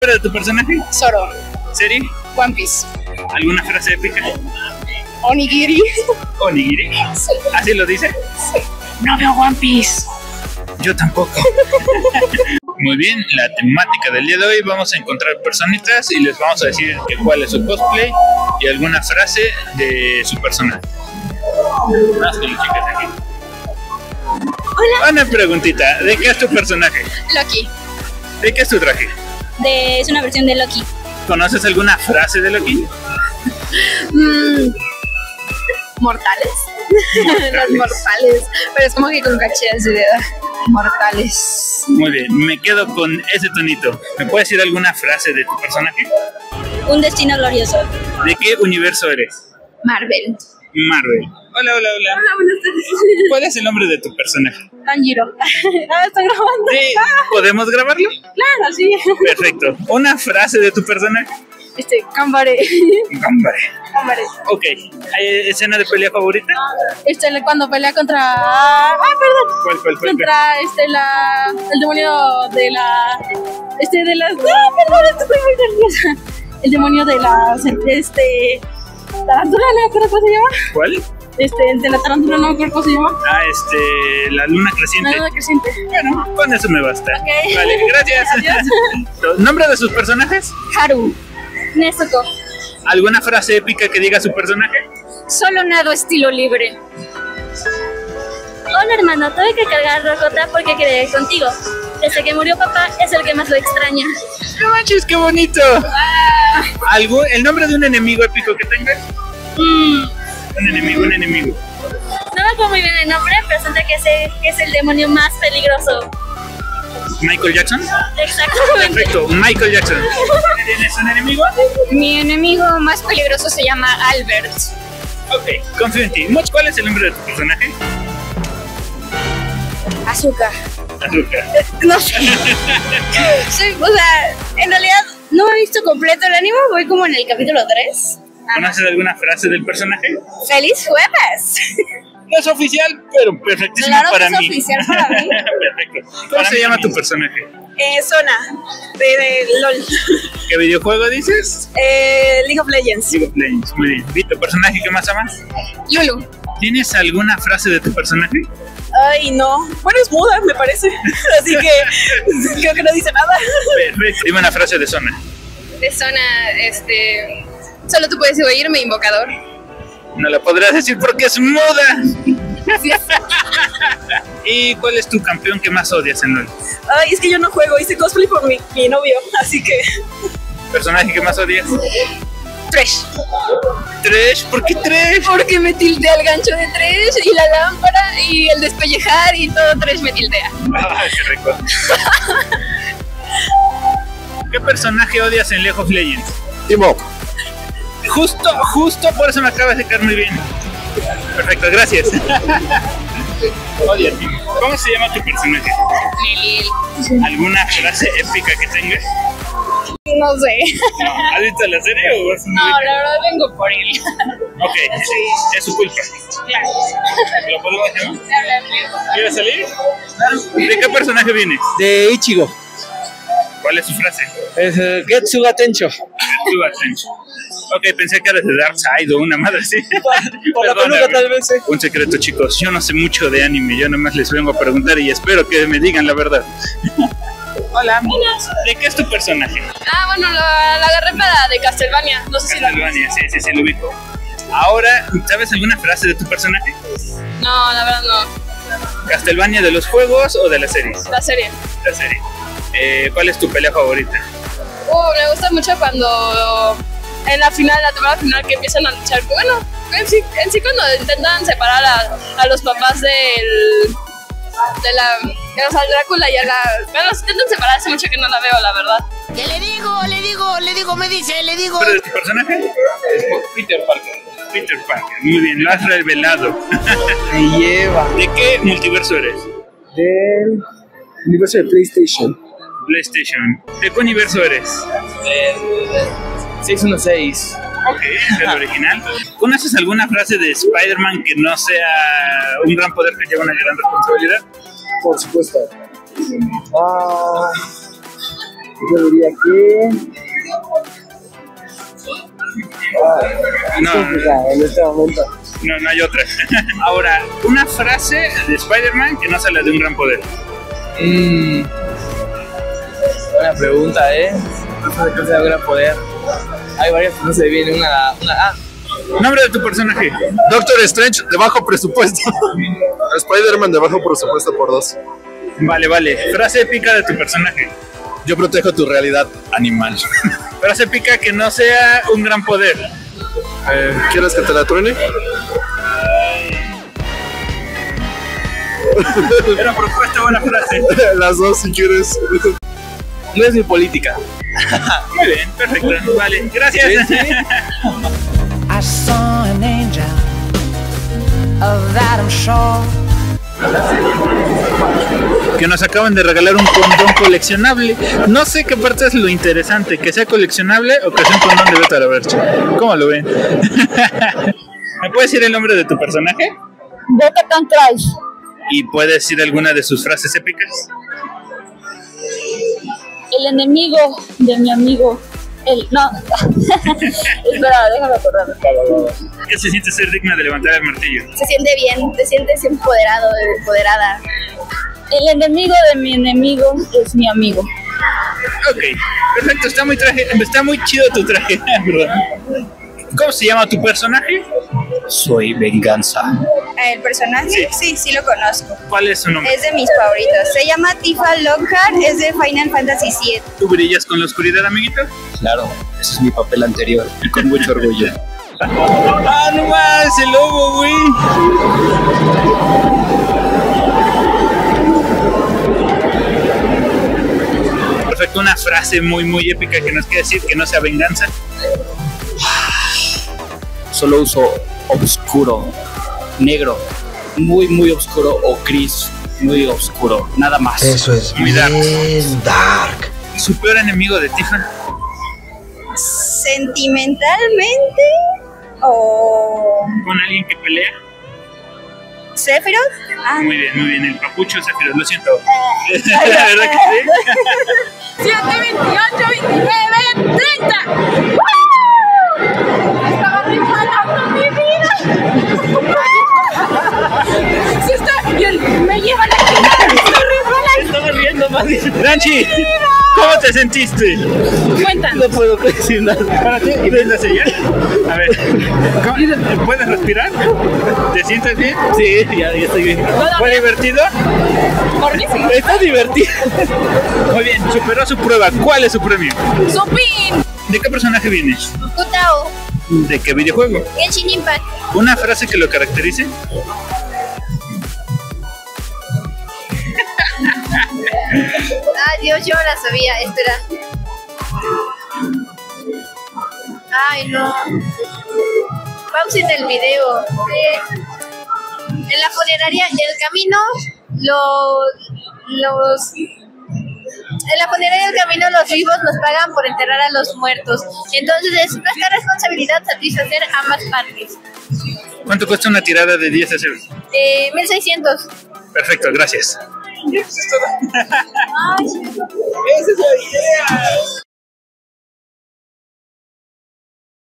¿Nombre de tu personaje? Zoro. ¿Serie? One Piece. ¿Alguna frase épica? Onigiri. ¿Onigiri? Sí. ¿Así lo dice? Sí. No veo One Piece. Yo tampoco. Muy bien, la temática del día de hoy, vamos a encontrar personitas y les vamos a decir cuál es su cosplay y alguna frase de su personaje. Vamos con las chicas aquí. Hola. Una preguntita, ¿de qué es tu personaje? Loki. ¿De qué es tu traje? Es una versión de Loki. ¿Conoces alguna frase de Loki? Mortales. Los mortales. Pero es como que con caché así de mortales. Muy bien, me quedo con ese tonito. ¿Me puedes decir alguna frase de tu personaje? Un destino glorioso. ¿De qué universo eres? Marvel. Marvel. Hola, hola, hola. Hola, buenas tardes. ¿Cuál es el nombre de tu personaje? Tanjiro. ¿Está grabando? Sí, ¿podemos grabarlo? Claro, sí. Perfecto. ¿Una frase de tu personaje? Gambare. Gambare. Gambare. Ok. ¿Hay escena de pelea favorita? Cuando pelea contra... perdón. ¿Cuál? Contra el demonio de la... de las... perdón, estoy muy nerviosa. El demonio de las... tarántula, no me acuerdo cómo se llama. ¿Cuál? El de la tarántula, no me acuerdo cómo se llama. La luna creciente. La luna creciente. Bueno, con eso me basta. Ok. Vale, gracias. Adiós. ¿Nombre de sus personajes? Haru. Nezuko. ¿Alguna frase épica que diga su personaje? Solo nado estilo libre. Hola hermano, tuve que cargar rocota porque quería ir contigo. Desde que murió papá es el que más lo extraña. ¡No manches, qué bonito! ¿El nombre de un enemigo épico que tengas? Un enemigo. No me acuerdo muy bien el nombre, pero siento que es el demonio más peligroso. ¿Michael Jackson? Exactamente. Perfecto, Michael Jackson. ¿Tienes un enemigo? Mi enemigo más peligroso se llama Albert. Ok, confío en ti. Moch, ¿cuál es el nombre de tu personaje? Azúcar. Azúcar. No sé. Sí, o sea, en realidad no he visto completo el anime, voy como en el capítulo 3. ¿Conoces alguna frase del personaje? ¡Feliz jueves! No es oficial, pero perfectísimo Claro para que es mí. oficial para mí. Perfecto. ¿Cómo se llama tu personaje? Zona, de LOL. ¿Qué videojuego dices? League of Legends. League of Legends, muy bien. ¿Y tu personaje que más amas? Lulu. ¿Tienes alguna frase de tu personaje? Ay, no. Bueno, es muda, me parece. Así que creo que no dice nada. Perfecto. Dime una frase de Zona. De zona, solo tú puedes oírme, invocador. No la podrás decir porque es muda. Así es. ¿Y cuál es tu campeón que más odias en LoL? Ay, es que yo no juego, hice cosplay por mi novio, así que... ¿Personaje que más odias? Thresh. ¿Thresh? ¿Por qué Thresh? Porque me tildea el gancho de Thresh y la lámpara y el despellejar y todo Thresh me tildea. Ay, qué rico. ¿Qué personaje odias en League of Legends? Timo. Justo por eso me acabas de caer muy bien. Perfecto, gracias. Oye, ¿cómo se llama tu personaje? Nelly. ¿Alguna frase épica que tengas? No sé. No, ¿has visto la serie o vas a No, la verdad vengo por él. Ok, es su culpa. Claro. ¿Lo podemos llamar? ¿Quieres salir? ¿De qué personaje vienes? De Ichigo. ¿Cuál es su frase? Es Getsuga Tencho. Ok, pensé que eras de Darkseid o una madre así. Por la peluca tal vez, Un secreto, chicos, yo no sé mucho de anime, yo nomás les vengo a preguntar y espero que me digan la verdad. Hola. ¿De qué es tu personaje? Bueno, la agarré para de Castlevania. No sé si la... Castlevania, sí, lo ubico. Ahora, ¿sabes alguna frase de tu personaje? No, la verdad no. ¿Castlevania de los juegos o de la serie? La serie. La serie. ¿Cuál es tu pelea favorita? Me gusta mucho cuando en la temporada final que empiezan a luchar. Bueno, en sí cuando intentan separar a los papás de Drácula y a la... Bueno, intentan separar, hace mucho que no la veo, la verdad. ¿Qué le digo? Me dice. ¿Pero de tu personaje? Es Peter Parker. Peter Parker, muy bien, lo has revelado. Me lleva. ¿De qué multiverso eres? Del universo de PlayStation. PlayStation. ¿De qué universo eres? Del 616. Ok, es el original. ¿Conoces alguna frase de Spider-Man que no sea un gran poder que lleva una gran responsabilidad? Por supuesto. Yo diría que... No, en este momento. no hay otra. Ahora, una frase de Spider-Man que no sale de un gran poder. Buena pregunta, No sé qué sea gran poder. Hay varias que no se viene una. Nombre de tu personaje. Doctor Strange de bajo presupuesto. Spider-Man de bajo presupuesto por 2. Vale. Frase épica de tu personaje. Yo protejo tu realidad animal. Frase épica que no sea un gran poder. ¿Quieres que te la truene? Era propuesta buena frase. Las dos si quieres. No es mi política. Muy bien, perfecto. Vale, gracias. Sí. I saw an angel, of that I'm sure. Que nos acaban de regalar un condón coleccionable. No sé qué parte es lo interesante, que sea coleccionable o que sea un condón de Beto la Verche. ¿Cómo lo ven? ¿Me puedes decir el nombre de tu personaje? Beta Cantrais. ¿Y puedes decir alguna de sus frases épicas? El enemigo de mi amigo. No. Espera, déjame acordarme. ¿Qué se siente ser digna de levantar el martillo? Se siente bien, te sientes empoderado, empoderada. El enemigo de mi enemigo es mi amigo. Ok, perfecto, está muy chido tu traje, perdón. ¿Cómo se llama tu personaje? Soy venganza. ¿El personaje? Sí, lo conozco. ¿Cuál es su nombre? Es de mis favoritos. Se llama Tifa Lockhart, es de Final Fantasy VII. ¿Tú brillas con la oscuridad, amiguito? Claro, ese es mi papel anterior y con mucho orgullo. ¡Ah, no más! ¡El lobo, güey! Perfecto, una frase muy épica que nos quiere decir que no sea venganza. Solo uso oscuro, negro, muy oscuro o gris, muy oscuro, nada más. Eso es Muy dark. bien dark. ¿Su peor enemigo de Tifa? ¿Sentimentalmente o ¿Con alguien que pelea? Sephiroth? Ah, Muy bien, el papucho Sephiroth, lo siento. ¿La verdad que sí? 7, 28, 29, 30. Estaba regalando mi vida. Se está bien, me lleva la chingada. Estaba riendo más. Ranchi, ¿cómo te sentiste? Cuéntanos. No puedo decir nada. Párate y ves la señal. A ver, ¿puedes respirar? ¿Te sientes bien? Sí, ya estoy bien. ¿Fue divertido? Por mí sí. Está divertido. Muy bien, superó su prueba. ¿Cuál es su premio? ¡Supin! ¿De qué personaje vienes? Utao, ¿De qué videojuego? Genshin Impact. ¿Una frase que lo caracterice? Ah, Dios, yo la sabía. Espera. Ay, no. Pausen el video. En la funeraria, el camino, en la funeraria del camino los vivos nos pagan por enterrar a los muertos. Entonces es nuestra responsabilidad satisfacer ambas partes. ¿Cuánto cuesta una tirada de 10 de 0? 1600. Perfecto, gracias. Ay, Esa es la idea.